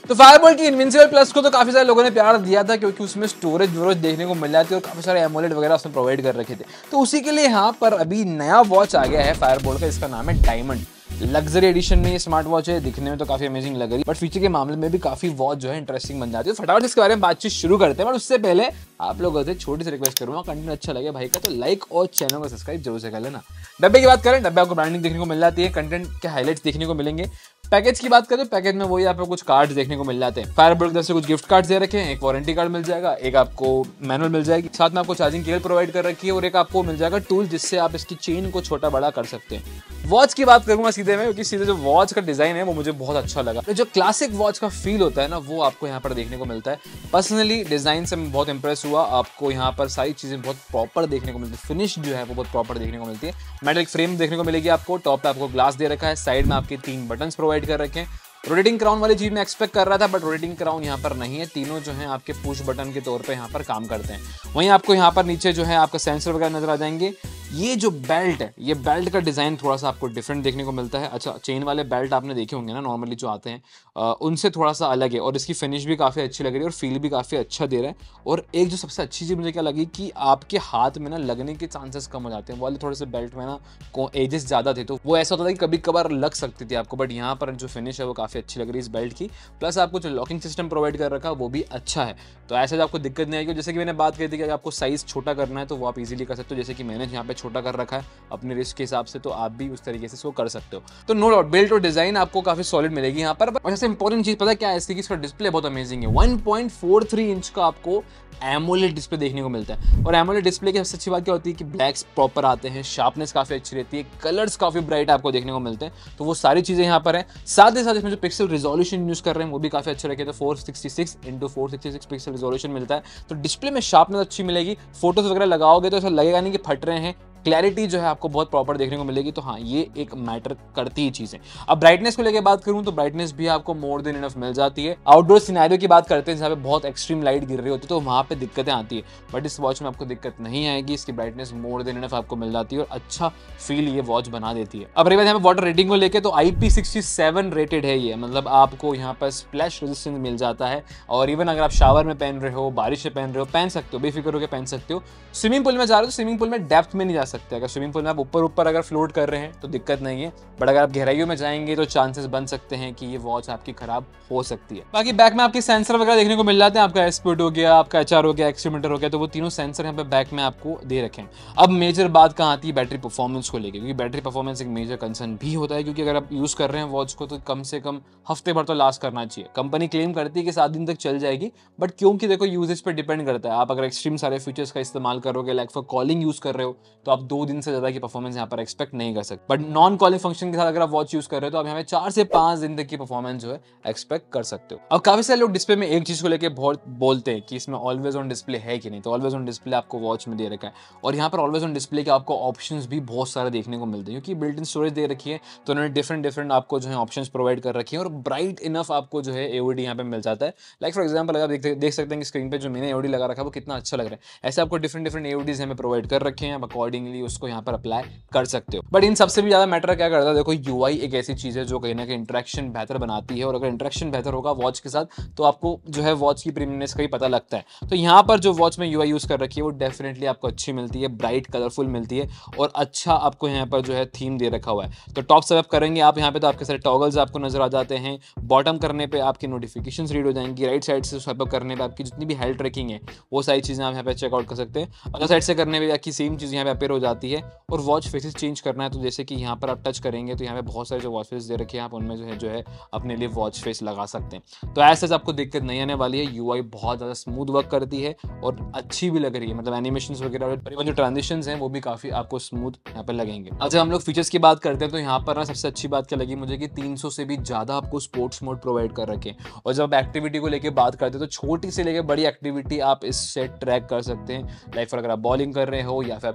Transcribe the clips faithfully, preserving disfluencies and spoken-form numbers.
तो फायरबोल्ट की invincible plus को तो काफी सारे लोगों ने प्यार दिया था क्योंकि उसमें स्टोरेज वोरेज देखने को मिल जाती है और काफी सारे एमोलेड वगैरह उसमें प्रोवाइड कर रखे थे। तो उसी के लिए यहाँ पर अभी नया वॉच आ गया है फायरबोल्ट का, इसका नाम है डायमंड। लग्जरी एडिशन में ये स्मार्ट वॉच है, दिखने में तो काफी अमेजिंग लग रही है, बट फीचर के मामले में भी काफी वॉच जो है इंटरेस्टिंग बन जाती है। फटाफट इसके बारे में बातचीत शुरू करते हैं, बट उससे पहले आप लोगों से छोटी सी रिक्वेस्ट करूंगा, कंटेंट अच्छा लगे भाई का तो लाइक और चैनल को सब्सक्राइब जरूर से कर लेना। डब्बे की बात करें, डब्बे आपको ब्रांडिंग देखने को मिल जाती है, कंटेंट के हाईलाइट्स देखने को मिलेंगे। पैकेज की बात करें, पैकेज में वही आपको कुछ कार्ड्स देखने को मिल जाते हैं। फायरबोल्ट की तरफ से कुछ गिफ्ट कार्ड्स दे रखे हैं, एक वारंटी कार्ड मिल जाएगा, एक आपको मैनुअल मिल जाएगी, साथ में आपको चार्जिंग केबल प्रोवाइड कर रखी है और एक आपको मिल जाएगा टूल जिससे आप इसकी चेन को छोटा बड़ा कर सकते हैं। वॉच की बात करूंगा सीधे में, क्योंकि सीधे जो वॉच का डिजाइन है वो मुझे बहुत अच्छा लगा। तो जो क्लासिक वॉच का फील होता है ना, वो आपको यहाँ पर देखने को मिलता है। पर्सनली डिजाइन से मैं बहुत इंप्रेस हुआ। आपको यहाँ पर सारी चीजें बहुत प्रॉपर देखने को मिलती है, फिनिश जो है वो बहुत प्रॉपर देखने को मिलती है। मेटलिक फ्रेम देखने को मिलेगी आपको, टॉप पे आपको ग्लास दे रखा है, साइड में आपके तीन बटन्स प्रोवाइड कर रखे हैं। रोटेटिंग क्राउन वाली चीज मैं एक्सपेक्ट कर रहा था, बट रोटेटिंग क्राउन यहाँ पर नहीं है, तीनों जो है आपके पुश बटन के तौर पे यहाँ पर काम करते हैं। वहीं आपको यहाँ पर नीचे जो है आपका सेंसर वगैरह नजर आ जाएंगे। ये जो बेल्ट है, ये बेल्ट का डिजाइन थोड़ा सा आपको डिफरेंट देखने को मिलता है। अच्छा, चेन वाले बेल्ट आपने देखे होंगे ना नॉर्मली जो आते हैं, आ, उनसे थोड़ा सा अलग है और इसकी फिनिश भी काफी अच्छी लग रही है और फील भी काफी अच्छा दे रहा है। और एक जो सबसे अच्छी चीज मुझे क्या लगी कि आपके हाथ में ना लगने के चांसेस कम हो जाते हैं। वाले थोड़े से बेल्ट में ना एजेस ज्यादा थे तो वो ऐसा होता था कि कभी कभार लग सकती थी आपको, बट यहाँ पर जो फिनिश है वो काफी अच्छी लग रही है इस बेल्ट की। प्लस आपको जो लॉकिंग सिस्टम प्रोवाइड कर रखा है वो भी अच्छा है, तो ऐसे आपको दिक्कत नहीं आएगी। जैसे कि मैंने बात की थी कि अगर आपको साइज छोटा करना है तो वो आप इजीली कर सकते हो, जैसे कि मैंने यहाँ पे छोटा कर रखा है अपने रिस्क के हिसाब से, तो आप भी उस तरीके से इसको कर सकते हो। तो नो डाउट बिल्ड और डिजाइन आपको काफी सॉलिड मिलेगी यहाँ पर। और सबसे इंपॉर्टेंट चीज पता है क्या है इसकी, इसका डिस्प्ले बहुत अमेजिंग है। One point four three inch का आपको एमोलेड डिस्प्ले देखने को मिलता है। और एमोलेड डिस्प्ले की सबसे अच्छी बात क्या होती है कि ब्लैक्स प्रॉपर आते हैं, शार्पनेस काफी अच्छी रहती है, कलर्स काफी ब्राइट आपको देखने को मिलते हैं, तो वो सारी चीजें यहाँ पर है। साथ ही साथ इसमें जो पिक्सल रिजोल्यूशन यूज कर रहे हैं वो भी काफी अच्छे रखे, तो four sixty six into four sixty six pixel resolution मिलता है, तो डिस्प्ले में शार्पनेस अच्छी मिलेगी। फोटोज वगैरह लगाओगे तो ऐसा लगेगा नहीं कि फट रहे हैं, क्लैरिटी जो है आपको बहुत प्रॉपर देखने को मिलेगी। तो हाँ, ये एक मैटर करती ही चीज है। अब ब्राइटनेस को लेकर बात करूं तो ब्राइटनेस भी आपको मोर देन इनफ मिल जाती है। आउटडोर सिनेरियो की बात करते हैं जहाँ पे बहुत एक्सट्रीम लाइट गिर रही होती है तो वहां पे दिक्कतें आती है, बट इस वॉच में आपको दिक्कत नहीं आएगी। इसकी ब्राइटनेस मोर देन इनफ आपको मिल जाती है और अच्छा फील ये वॉच बना देती है। अब रही बात यहाँ पे वाटर रेटिंग को लेकर, तो I P sixty seven rated है ये, मतलब आपको यहाँ पर स्प्लैश रेजिस्टेंस मिल जाता है। और इवन अगर आप शावर में पहन रहे हो, बारिश में पहन रहे हो, पहन सकते हो, बेफिक्र होकर पहन सकते हो। स्विमिंग पूल में जा रहे हो तो स्विमिंग पूल में डेप्थ में नहीं जा सकते। अगर स्विमिंग पूल में ऊपर ऊपर अगर फ्लोट कर रहे हैं तो दिक्कत नहीं है, बट अगर आप गहराइयों में जाएंगे तो चांसेस बन सकते हैं कि ये वॉच आपकी खराब हो सकती है। बाकी बैक में आपके सेंसर वगैरह देखने को मिल जाते हैं, आपका एस्पिड हो गया, आपका एचआर हो गया, एक्सीमीटर हो गया, तो वो तीनों सेंसर यहाँ पे बैक में आपको दे रखे हैं। अब मेजर बात कहाँ आती है बैटरी परफॉर्मेंस को लेकर, क्योंकि बैटरी परफॉर्मेंस एक मेजर कंसर्न भी होता है, क्योंकि अगर आप यूज कर रहे हैं वॉच को तो कम से कम हफ्ते भर तो लास्ट करना चाहिए। कंपनी क्लेम करती है कि सात दिन तक चल जाएगी, बट क्योंकि देखो यूजेज पर डिपेंड करता है। आप अगर एक्सट्रीम सारे फीचर्स का इस्तेमाल करोगे, लाइक फॉर कॉलिंग यूज कर रहे हो, तो आप दो दिन से ज्यादा की परफॉर्मेंस यहाँ पर एक्सपेक्ट नहीं कर सकते। बट नॉन कॉलिंग फंक्शन के साथ अगर आप वॉच यूज कर रहे हो तो आप यहाँ पे चार से पांच दिन तक की परफॉर्मेंस जो है एक्सपेक्ट कर सकते हो। अब काफी सारे लोग डिस्प्ले में एक चीज को लेकर बहुत बोलते हैं कि इसमें ऑलवेज ऑन डिस्प्ले है कि नहीं, तो ऑलवेज ऑन डिस्प्ले आपको वॉच में दे रखा है। और यहाँ पर ऑलवेज ऑन डिस्प्ले के आपको ऑप्शंस भी बहुत सारे देखने को मिलते हैं, क्योंकि बिल्ट इन स्टोरेज दे रखी है तो उन्होंने डिफरेंट डिफरेंट आपको जो है ऑप्शंस प्रोवाइड कर रखी है और ब्राइट इनफ आपको जो है एओडी यहाँ पे मिल जाता है। लाइक फॉर एग्जाम्पल अगर आप देख सकते हैं कि स्क्रीन पे जो मैंने एओडी लगा रखा है वो कितना अच्छा लग रहा है। ऐसे आपको डिफरेंट डिफरेंट एओडीज हमें प्रोवाइड कर रखे हैं, आप अकॉर्डिंगली उसको यहाँ पर अप्लाई कर सकते हो। बट इन सबसे भी ज्यादा मैटर क्या करता है, देखो यूआई एक ऐसी चीज है जो कहीं ना कहीं इंटरेक्शन बेहतर बनाती है, और अगर इंटरेक्शन बेहतर होगा वॉच के साथ तो आपको जो है वॉच की प्रीमियमनेस का ही पता लगता है। तो यहाँ पर जो वॉच में यूआई यूज कर रखी है वो डेफिनेटली आपको अच्छी मिलती है, ब्राइट कलरफुल मिलती है और अच्छा आपको यहाँ पर जो है थीम दे रखा हुआ है। तो टॉप स्वाइप करेंगे आप यहाँ पे तो आपके सारे टॉगल्स आपको नजर आ जाते हैं, बॉटम करने पे आपकी नोटिफिकेशंस रीड हो जाएंगी, राइट साइड से स्वाइप करने पे आपकी जितनी भी हेल्थ ट्रैकिंग है वो सारी चीजें आप यहाँ पे चेकआउट कर सकते हैं। अदर साइड से करने पे आपकी सेम चीज यहाँ पे अपेयर हो जाती है। और वॉच फेसेस चेंज करना है तो जैसे कि यहाँ पर आप टच करेंगे तो यहाँ पे बहुत सारे जो वॉच फेस दे रखे हैं, आप उनमें जो है जो है अपने लिए वॉच फेस लगा सकते हैं। तो ऐसे आपको दिक्कत नहीं आने वाली है, यूआई बहुत ज़्यादा स्मूथ वर्क करती है और अच्छी भी लग रही है, मतलब एनिमेशंस वगैरह और जो ट्रांजिशंस हैं वो भी काफ़ी आपको स्मूथ यहाँ पर लगेंगे। अब जब हम लोग फीचर्स की बात करते हैं तो यहाँ पर ना सबसे अच्छी बात क्या लगी मुझे कि तीन सौ से भी ज़्यादा आपको स्पोर्ट्स मोड प्रोवाइड कर रखे हैं। और जब आप एक्टिविटी को लेकर बात करते हैं तो छोटी से लेकर बड़ी एक्टिविटी आप इससे ट्रैक कर सकते हैं। लाइक फॉर अगर आप बॉलिंग कर रहे हो या फिर आप क्रिकेट खेल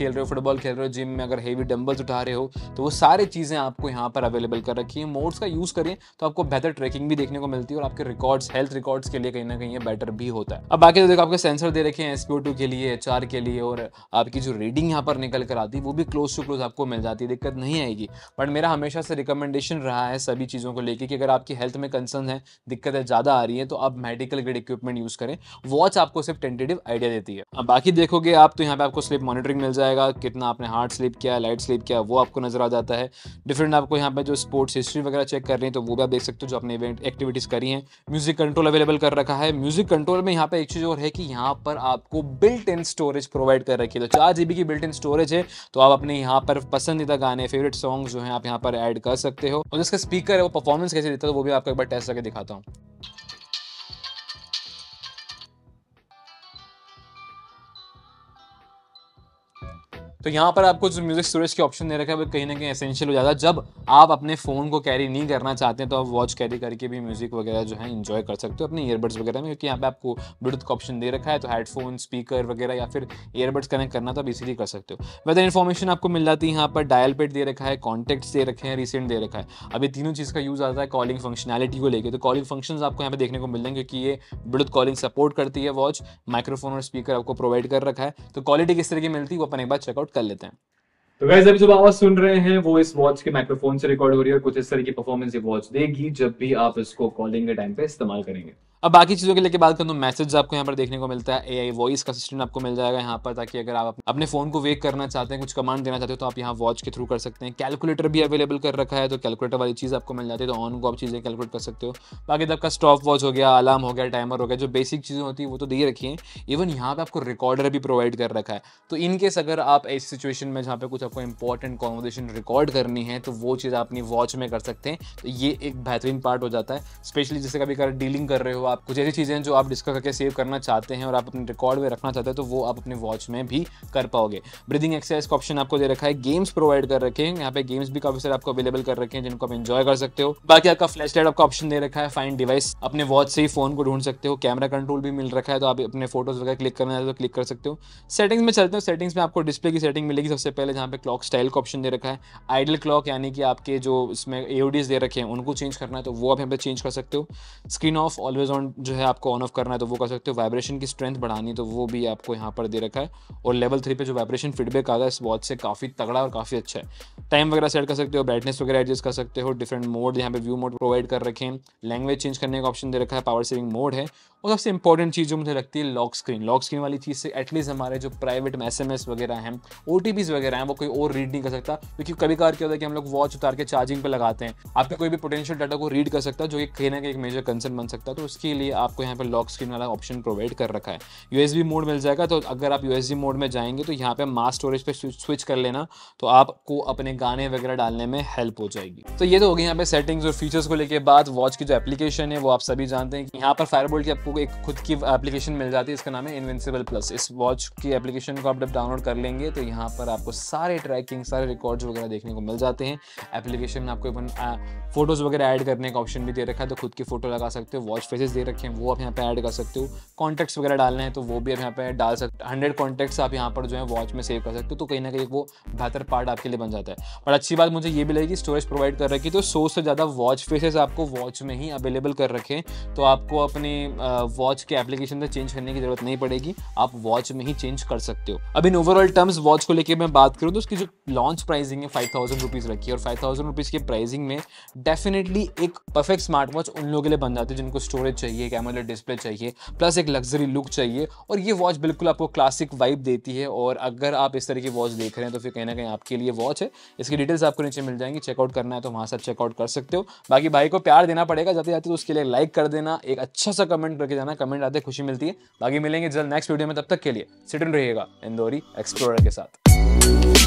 खेल रहे हो, फुटबॉल खेल रहे हो, जिम में अगर हेवी डंबल्स उठा रहे हो, तो वो सारी चीज़ें आपको यहाँ पर अवेलेबल कर रखी है। मोड्स का यूज़ करें तो आपको बेहतर ट्रैकिंग भी देखने को मिलती है और आपके रिकॉर्ड्स, हेल्थ रिकॉर्ड्स के लिए कहीं ना कहीं ये बेटर भी होता है। अब बाकी तो देखो आपके सेंसर दे रखे हैं एस पी ओ टू के लिए, एच आर के लिए, और आपकी जो रीडिंग यहाँ पर निकल कर आती है वो भी क्लोज टू क्लोज आपको मिल जाती है, दिक्कत नहीं आएगी। बट मेरा हमेशा से रिकमेंडेशन रहा है सभी चीज़ों को लेकर कि अगर आपकी हेल्थ में कंसर्न है, दिक्कतें ज़्यादा आ रही है, तो आप मेडिकल ग्रेड इक्विपमेंट यूज़ करें। वॉच आपको सिर्फ टेंटेटिव आइडिया देती है। अब बाकी देखोगे आप तो यहाँ पे आपको स्लीप मॉनिटरिंग मिल जाएगा, कितना आपने हार्ड स्लीप किया, लाइट स्लीप किया, वो आपको नजर आ जाता है। डिफरेंट आपको यहाँ पे जो स्पोर्ट्स हिस्ट्री वगैरह चेक कर रही है तो वो भी आप देख सकते हो, जो आपने इवेंट एक्टिविटीज करी हैं। म्यूजिक कंट्रोल अवेलेबल कर रखा है। म्यूजिक कंट्रोल में यहाँ पे एक चीज और है कि यहाँ पर आपको बिल्ट इन स्टोरेज प्रोवाइड कर रखी है। तो चार जीबी की बिल्ट इन स्टोरेज है, तो आप अपने यहाँ पर पसंदीदा गाने, फेवरेट सॉन्ग जो है आप यहाँ पर ऐड कर सकते हो। और जिसका स्पीकर है वो परफॉर्मेंस कैसे देता है वो भी आपको एक बार टेस्ट करके दिखाता हूँ। तो यहाँ पर आपको जो म्यूजिक स्टोरेज के ऑप्शन दे रखा है वो कहीं ना कहीं एसेंशियल हो जाता है। जब आप अपने फ़ोन को कैरी नहीं करना चाहते हैं तो आप वॉच कैरी करके भी म्यूजिक वगैरह जो है एंजॉय कर सकते हो अपने ईयरबड्स वगैरह में, क्योंकि यहाँ पे आपको ब्लूटूथ का ऑप्शन दे रखा है। तो हेडफोन, स्पीकर वगैरह या फिर ईयरबड्स कनेक्ट करना तो आप इसीलिए कर सकते हो। वेदर इन्फॉर्मेशन आपको मिल जाती है यहाँ पर, डायल पेड दे रखा है, कॉन्टेक्ट्स दे रखे हैं, रिसेंट दे रखा है। अभी तीनों चीज़ का यूज़ आता है कॉलिंग फंक्शनैलिटी को लेकर। तो कॉलिंग फंक्शंस आपको यहाँ पे देखने को मिल जाएंगे क्योंकि ये ब्लूटूथ कॉलिंग सपोर्ट करती है वॉच। माइक्रोफोन और स्पीकर आपको प्रोवाइड कर रखा है। तो क्वालिटी किस तरह की मिलती है वो अपन एक बार चेकआउट कर लेते हैं। तो गाइस अभी जो आवाज सुन रहे हैं वो इस वॉच के माइक्रोफोन से रिकॉर्ड हो रही है और कुछ इस तरह की परफॉर्मेंस ये वॉच देगी जब भी आप इसको कॉलिंग के टाइम पे इस्तेमाल करेंगे। अब बाकी चीज़ों के लेके बात करूँ तो मैसेज आपको यहाँ पर देखने को मिलता है। एआई वॉइस का असिस्टेंट आपको मिल जाएगा यहाँ पर, ताकि अगर आप अपने फ़ोन को वेक करना चाहते हैं, कुछ कमांड देना चाहते हो तो आप यहाँ वॉच के थ्रू कर सकते हैं। कैलकुलेटर भी अवेलेबल कर रखा है, तो कैलकुलेटर वाली चीज़ आपको मिल जाती है, तो ऑन को आप चीज़ें कैलकुलेट कर सकते हो। बाकी तो आपका स्टॉप वॉच हो गया, अलार्म हो गया, टाइमर हो गया, जो बेसिक चीज़ें होती है वो तो दे रखी हैं। इवन यहाँ पर आपको रिकॉर्डर भी प्रोवाइड कर रखा है। तो इन केस अगर आप ऐसी सिचुएशन में जहाँ पे कुछ आपको इंपॉर्टेंट कॉन्वर्सेशन रिकॉर्ड करनी है तो वो चीज़ आप अपनी वॉच में कर सकते हैं। तो ये एक बेहतरीन पार्ट हो जाता है, स्पेशली जैसे कभी कभी डीलिंग कर रहे हो आप, कुछ ऐसी चीज़ें जो आप डिस्कस करके सेव करना चाहते हैं और आप अपने रिकॉर्ड में रखना चाहते हैं तो वो आप अपने वॉच में भी कर पाओगे। ब्रीदिंग एक्सरसाइज का ऑप्शन आपको दे रखा है। गेम्स प्रोवाइड कर रखे हैं, यहाँ पे गेम्स भी काफी सारे आपको अवेलेबल कर रखे हैं जिनको आप एंजॉय कर सकते हो। बाकी आपका फ्लैश लाइट आपका ऑप्शन दे रखा है। फाइंड डिवाइस, अपने वॉच से ही फोन को ढूंढ सकते हो। कैमरा कंट्रोल भी मिल रखा है, तो आप अपने फोटोज वगैरह क्लिक करना चाहते हो तो क्लिक कर सकते हो। सेटिंग्स में चलते हो, सेटिंग्स में आपको डिस्प्ले की सेटिंग मिलेगी सबसे पहले, जहाँ पे क्लॉक स्टाइल का ऑप्शन दे रखा है। आइडल क्लॉक यानी कि आपके जो इसमें एओडीज दे रखे हैं उनको चेंज करना है तो वो आप यहाँ पे चेंज कर सकते हो। स्क्रीन ऑफ, ऑलवेज ऑन जो है आपको ऑन ऑफ करना है तो वो कर सकते हो। वाइब्रेशन की स्ट्रेंथ बढ़ानी तो वो भी आपको यहाँ पर दे रखा है। और लेवल थ्री पे जो वाइब्रेशन फीडबैक आ रहा है इस वॉच से काफ़ी तगड़ा और काफ़ी अच्छा है। टाइम वगैरह सेट कर सकते हो, ब्राइटनेस वगैरह एडजस्ट कर सकते हो। डिफरेंट मोड यहाँ पे व्यू मोड प्रोवाइड कर रखे हैं। लैंग्वेज चेंज करने का ऑप्शन दे रखा है। पावर सेविंग मोड है। और सबसे इंपॉर्टेंट चीज़ जो मुझे लगती है लॉक स्क्रीन। लॉक स्क्रीन वाली चीज़ से एटलीस्ट हमारे जो प्राइवेट एस एम एस वगैरह हैं, ओ टी पीज़ वगैरह हैं, वो कोई और रीड नहीं कर सकता। क्योंकि कभी कभार क्या होता है कि हम लोग वॉच उतार के चार्जिंग पे लगाते हैं, आपके कोई भी पोटेंशियल डाटा को रीड कर सकता है, जो कि कहीं ना कहीं एक मेजर कंसर्न बन सकता है। तो उसके लिए आपको यहाँ पर लॉक स्क्रीन वाला ऑप्शन प्रोवाइड कर रखा है। यूएसबी मोड मिल जाएगा, तो अगर आप यूएसबी मोड में जाएंगे तो यहाँ पे मास स्टोरेज पे स्विच कर लेना, तो आपको अपने गाने वगैरह डालने में हेल्प हो जाएगी। तो ये तो हो गई यहाँ पे सेटिंग्स और फीचर्स को लेके बात। वॉच की जो एप्लीकेशन है वो आप सभी जानते हैं कि यहाँ पर फायरबोल्ट की आपको एक खुद की एप्लीकेशन मिल जाती है, इसका नाम है इनविंसिबल प्लस। इस वॉच की एप्लीकेशन को आप जब डाउनलोड कर लेंगे तो यहाँ पर आपको सारे ट्रैकिंग, सारे रिकॉर्ड्स वगैरह देखने को मिल जाते हैं। एप्लीकेशन में आपको फोटोज वगैरह ऐड करने का ऑप्शन भी दे रखा है, तो खुद की फोटो लगा सकते हो। वॉच फेसेस दे रखे हैं वो आप यहाँ पे ऐड कर सकते हो। कॉन्टेक्ट्स वगैरह डालने हैं तो वो भी आप यहाँ पे डाल सकते हो। हंड्रेड कॉन्टेक्ट्स आप यहाँ पर जो है वॉच में सेव कर सकते हो, तो कहीं ना कहीं वो बेहतर पार्ट आपके लिए बन जाता है। और अच्छी बात मुझे ये भी लगी कि स्टोरेज प्रोवाइड कर रखी, तो सौ से ज़्यादा वॉच फेसेस आपको वॉच में ही अवेलेबल कर रखे, तो आपको अपने वॉच के एप्लीकेशन से चेंज करने की जरूरत नहीं पड़ेगी, आप वॉच में ही चेंज कर सकते हो। अब इन ओवरऑल टर्म्स वॉच को लेकर मैं बात करूँ तो उसकी जो लॉन्च प्राइसिंग है फाइव थाउजेंड रुपीज़ रखी है, और फाइव थाउजेंड रुपीज़ की प्राइसिंग में डेफिनेटली एक परफेक्ट स्मार्ट वॉच उन लोगों के लिए बन जाती है जिनको स्टोरेज चाहिए, एक एमोलेड डिस्प्ले चाहिए, प्लस एक लग्जरी लुक चाहिए। और ये वॉच बिल्कुल आपको क्लासिक वाइब देती है, और अगर आप इस तरह की वॉच देख रहे हैं तो फिर कहीं ना कहीं आपके लिए वॉच है। इसकी डिटेल्स आपको नीचे मिल जाएंगी, चेकआउट करना है तो वहाँ से चेकआउट कर सकते हो। बाकी भाई को प्यार देना पड़ेगा जाते जाते, तो उसके लिए लाइक कर देना, एक अच्छा सा कमेंट करके जाना, कमेंट आते खुशी मिलती है। बाकी मिलेंगे जल्द नेक्स्ट वीडियो में, तब तक के लिए सिट इन रहिएगा इंदौरी एक्सप्लोरर के साथ।